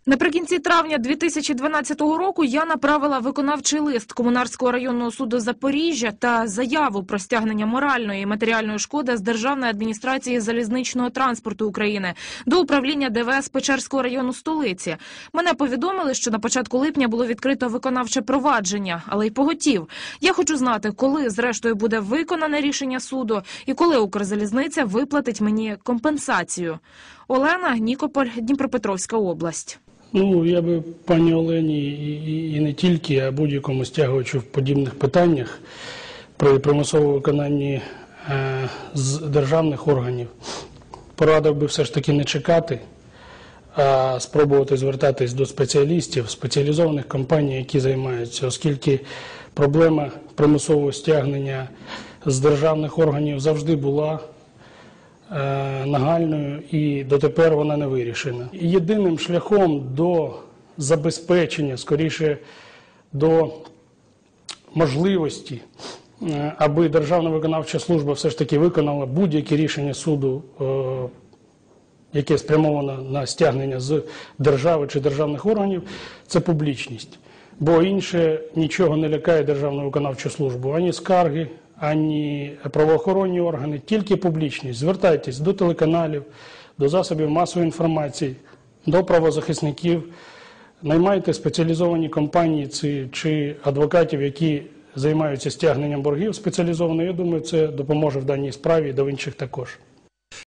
Наприкінці травня 2012 року я направила виконавчий лист Комунарського районного суду Запоріжжя та заяву про стягнення моральної і матеріальної шкоди з Державної адміністрації залізничного транспорту України до управління ДВС Печерського району столиці. Мене повідомили, що на початку липня було відкрито виконавче провадження, але й поготів. Я хочу знати, коли зрештою буде виконане рішення суду і коли Укрзалізниця виплатить мені компенсацію. Олена, Нікополь, Дніпропетровська область. Я би пані Олені і не тільки, а будь-якому стягувачу в подібних питаннях при примусовому виконанні з державних органів порадив би все ж таки не чекати, а спробувати звертатись до спеціалістів, спеціалізованих компаній, які займаються, оскільки проблема примусового стягнення з державних органів завжди була нагальною і дотепер вона не вирішена. Єдиним шляхом до забезпечення, скоріше до можливості, аби Державна виконавча служба все ж таки виконала будь-яке рішення суду, яке спрямовано на стягнення з держави чи державних органів, це публічність. Бо інше нічого не лякає Державну виконавчу службу, ані скарги, ані правоохоронні органи, тільки публічність. Звертайтесь до телеканалів, до засобів масової інформації, до правозахисників, наймайте спеціалізовані компанії чи адвокатів, які займаються стягненням боргів спеціалізовано. Я думаю, це допоможе в даній справі і до інших також.